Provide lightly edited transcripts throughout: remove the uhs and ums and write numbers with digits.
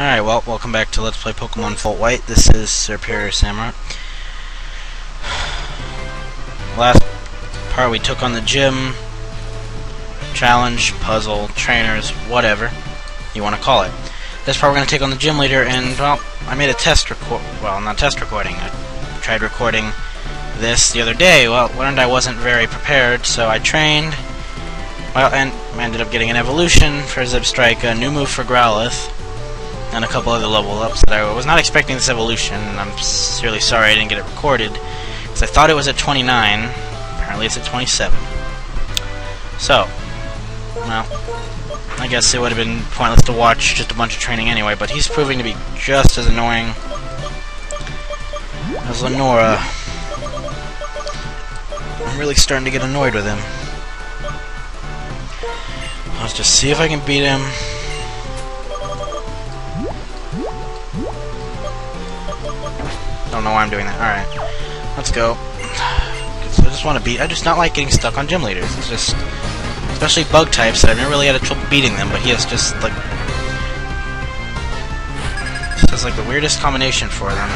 Alright, well, welcome back to Let's Play Pokemon Volt White. This is Superior Samurai. Last part we took on the gym, challenge, puzzle, trainers, whatever you want to call it. This part we're going to take on the gym leader, and, well, I made a test not test recording. I tried recording this the other day. Well, learned I wasn't very prepared, so I trained, well, and ended up getting an evolution for Zebstrika, a new move for Growlithe, and a couple other level ups that I was not expecting this evolution, and I'm sincerely sorry I didn't get it recorded, because I thought it was at 29, apparently it's at 27. So, well, I guess it would have been pointless to watch just a bunch of training anyway, but he's proving to be just as annoying as Lenora. I'm really starting to get annoyed with him. Let's just see if I can beat him. Don't know why I'm doing that. Alright. Let's go. I just want to beat... I just not like getting stuck on gym leaders. It's just... Especially bug types that I've never really had trouble beating them, but he has just, like... This is like the weirdest combination for them.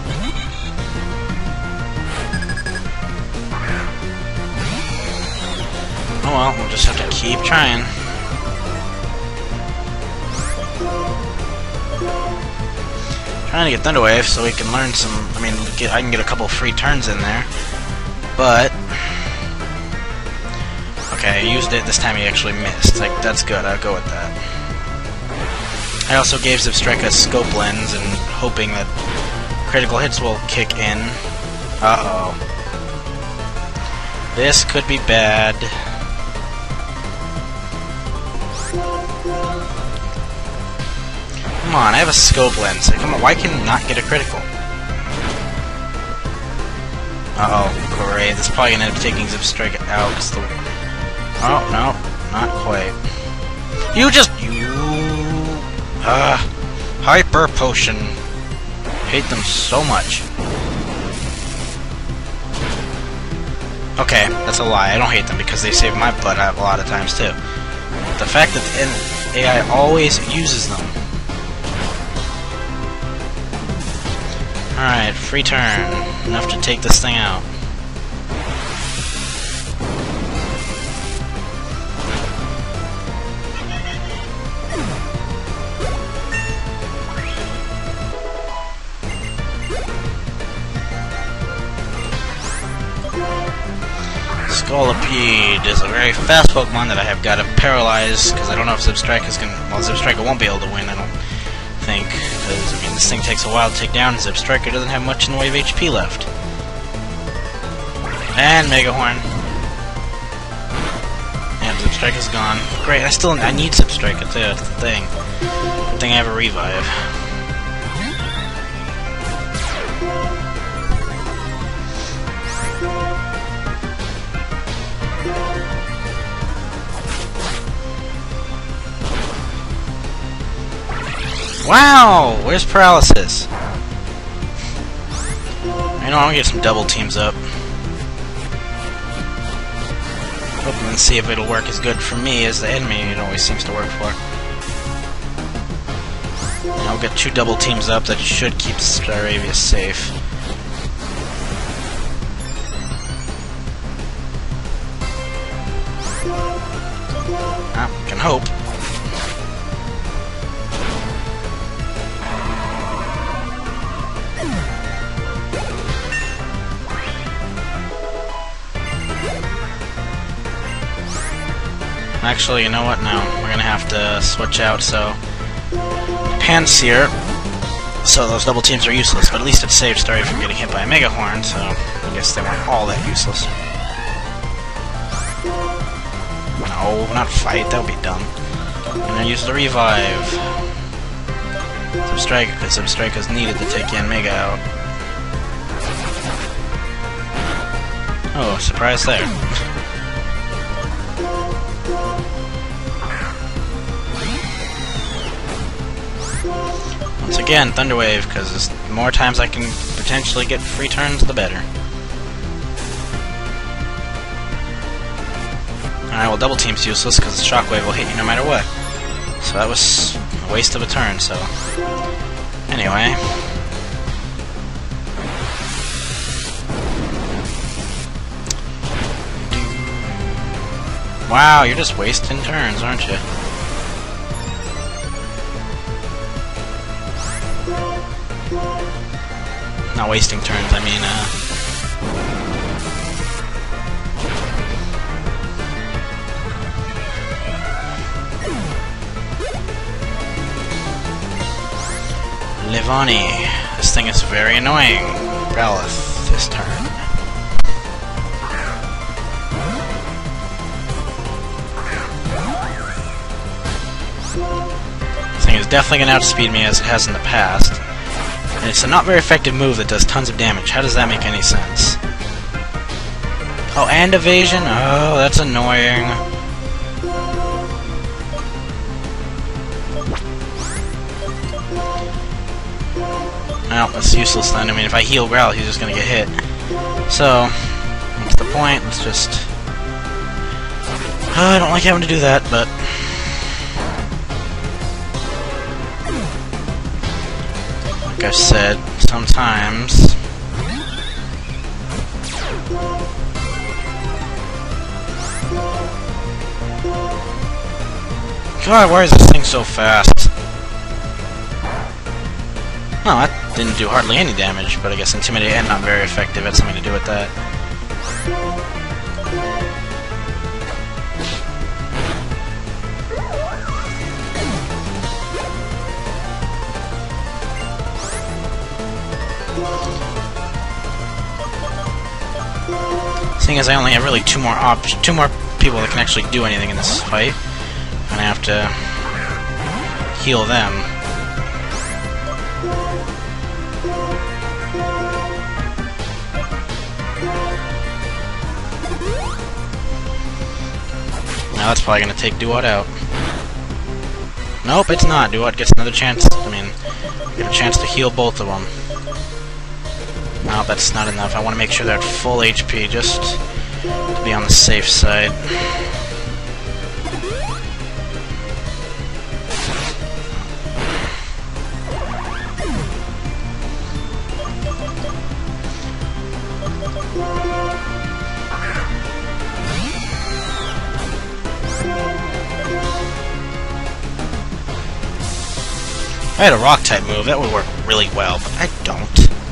Oh well, we'll just have to keep trying. Trying to get Thunder Wave so we can learn some. I mean, I can get a couple free turns in there, but okay, I used it this time. He actually missed. Like, that's good. I'll go with that. I also gave Zebstrika a scope lens and hoping that critical hits will kick in. Uh-oh, this could be bad. Come on, I have a scope lens. Come on, why can I not get a critical? Uh-oh, great. This is probably gonna end up taking Zebstrika out. Oh, no, not quite. Hyper Potion. Hate them so much. Okay, that's a lie. I don't hate them because they save my butt a lot of times too. But the fact that the AI always uses them. Alright, free turn. Enough to take this thing out. Scolipede is a very fast Pokemon that I have got to paralyze, because I don't know if Zebstrika is going to... Well, Zebstrika won't be able to win, I don't think, because, I mean, this thing takes a while to take down. Zebstrika doesn't have much in the way of HP left. And Mega Horn. And Zebstrika's gone. Great, I need Zebstrika too, that's the thing. Good thing I have a revive. Wow! Where's Paralysis? I know, I'm gonna get some double teams up. Hoping to see if it'll work as good for me as the enemy it always seems to work for. And I'll get 2 double teams up that should keep Staravia safe. Can hope. Actually, you know what? No. We're gonna have to switch out, so... Pansear. So those double teams are useless, but at least it saved Starry from getting hit by a Mega Horn, so I guess they weren't all that useless. No, not fight. That would be dumb. I'm gonna use the revive. Zebstrika, because Zebstrika's needed to take Yanmega out. Oh, surprise there. Once again, Thunder Wave, because the more times I can potentially get free turns, the better. Alright, well, Double Team's useless, because Shockwave will hit you no matter what. So that was A waste of a turn, so... Anyway... Wow, you're just wasting turns, aren't you? Not wasting turns, I mean, Levani. This thing is very annoying. Growlithe this turn. This thing is definitely going to outspeed me as it has in the past. And it's a not very effective move that does tons of damage. How does that make any sense? Oh, and evasion? Oh, that's annoying. Well, that's useless then. I mean, if I heal Growl, he's just gonna get hit. So, what's the point? Let's just... I don't like having to do that, but... Like I've said, sometimes... God, why is this thing so fast? No, that didn't do hardly any damage, but I guess Intimidate and not very effective had something to do with that. Seeing as I only have really two more people that can actually do anything in this fight, I'm gonna have to heal them. Now that's probably gonna take Duat out. Nope, it's not. Duat gets another chance. I mean, get a chance to heal both of them. No, that's not enough. I want to make sure they're at full HP, just to be on the safe side. If I had a Rock-type move, that would work really well, but I don't.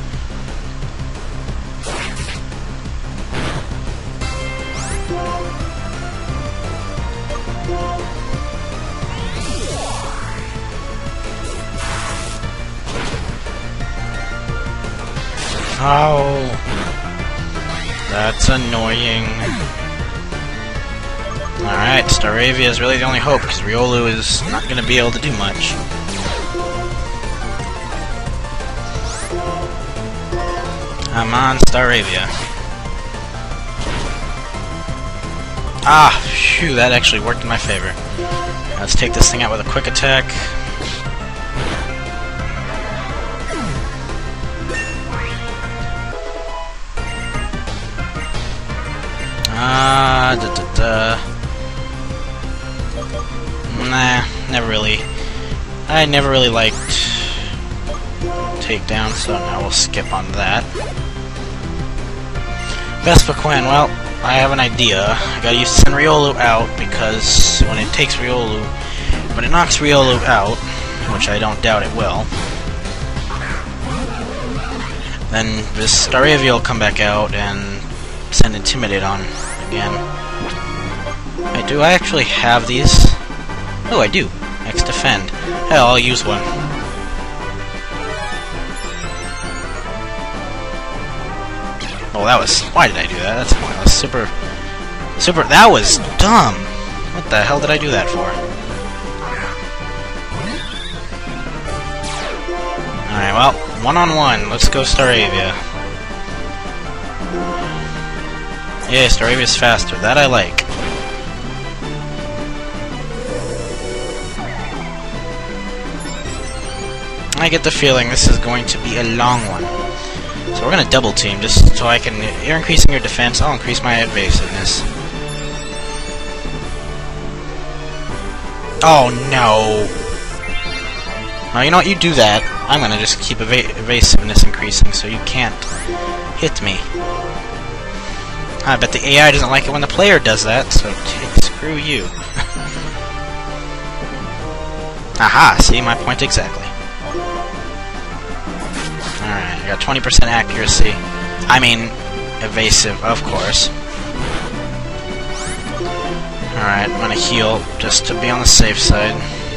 Oh, that's annoying. Alright, Staravia is really the only hope, because Riolu is not going to be able to do much. I'm on Staravia. Ah, phew, that actually worked in my favor. Let's take this thing out with a quick attack. Nah, never really. I never really liked takedown, so now we'll skip on that. Vespiquen, well, I have an idea. I gotta use send Riolu out, because when it takes Riolu, when it knocks Riolu out, which I don't doubt it will, then this Staravia will come back out and send Intimidate on again. Wait, do I actually have these? Oh, I do. X Defend. Hell, I'll use one. Oh, that was... Why did I do that? That's pointless. Super... That was dumb! What the hell did I do that for? Alright, well, one-on-one. Let's go Staravia. Yeah, Staravia's faster. That I like. I get the feeling this is going to be a long one. So we're gonna double team just so I can... You're increasing your defense, I'll increase my evasiveness. Oh no! Now, you know what? You do that. I'm gonna just keep evasiveness increasing so you can't hit me. I bet the AI doesn't like it when the player does that, so screw you. Aha! See, my point exactly. Alright, I got 20% accuracy. I mean, evasive, of course. Alright, I'm gonna heal just to be on the safe side.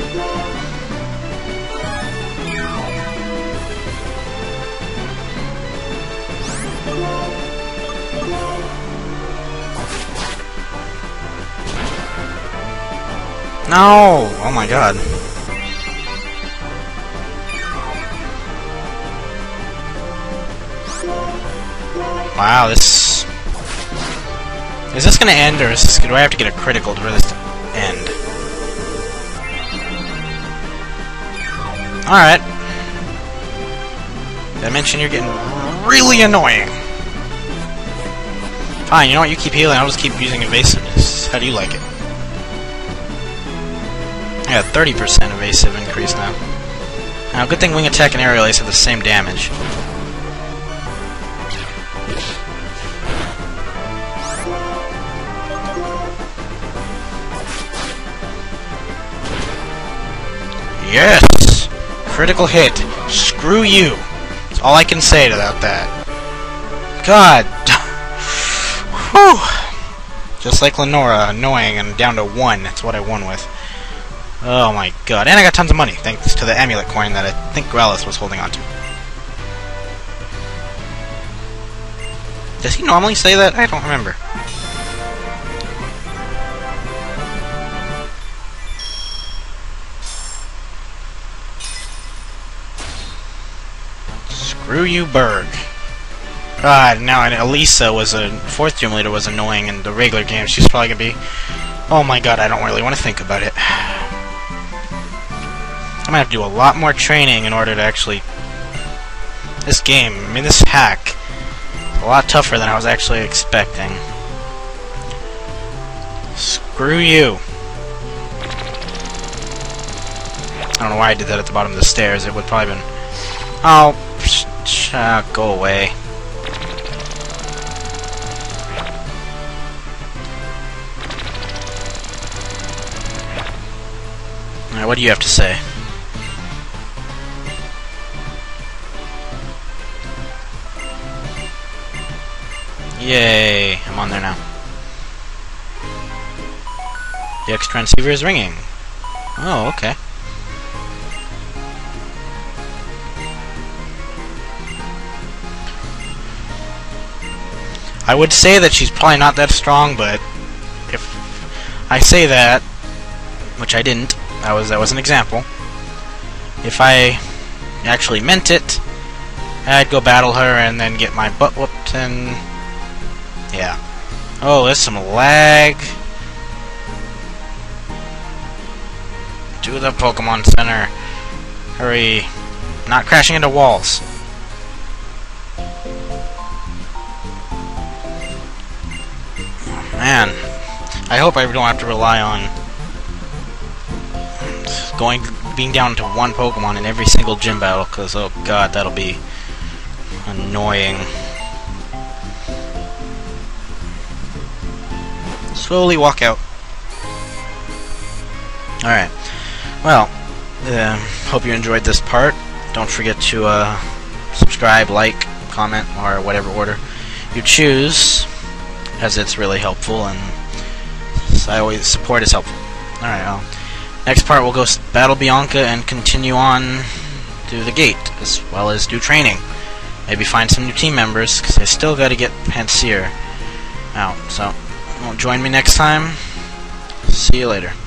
No! Oh my god. Wow, this... Is this gonna end, or is this... do I have to get a critical for this to end? Alright. Did I mention you're getting really annoying? Fine, you know what? You keep healing, I'll just keep using evasiveness. How do you like it? I got 30% evasive increase now. Now, good thing Wing Attack and Aerial Ace have the same damage. Yes! Critical hit. Screw you. That's all I can say about that. God. Whew. Just like Lenora, annoying and down to 1. That's what I won with. Oh my god. And I got tons of money, thanks to the amulet coin that I think Growlithe was holding on to. Does he normally say that? I don't remember. Screw you, Berg. God, now Elisa was a 4th gym leader was annoying in the regular game. She's probably gonna be... Oh my god, I don't really want to think about it. I'm gonna have to do a lot more training in order to actually... This game, I mean this hack, is a lot tougher than I was actually expecting. Screw you. I don't know why I did that at the bottom of the stairs. It would probably been... Oh, go away. Alright, what do you have to say? Yay! I'm on there now. The X transceiver is ringing. Oh, okay. I would say that she's probably not that strong, but if I say that, which I didn't, that was an example. If I actually meant it, I'd go battle her and then get my butt whooped and yeah. Oh, there's some lag. To the Pokemon Center. Hurry. Not crashing into walls. Man, I hope I don't have to rely on being down to 1 Pokemon in every single gym battle, because oh god, that'll be annoying. Slowly walk out. Alright. Well, hope you enjoyed this part. Don't forget to subscribe, like, comment, or whatever order you choose, as it's really helpful, and support is helpful. Alright, well, next part we'll go battle Bianca and continue on through the gate, as well as do training. Maybe find some new team members, because I still gotta get Pansear out. So, join me next time. See you later.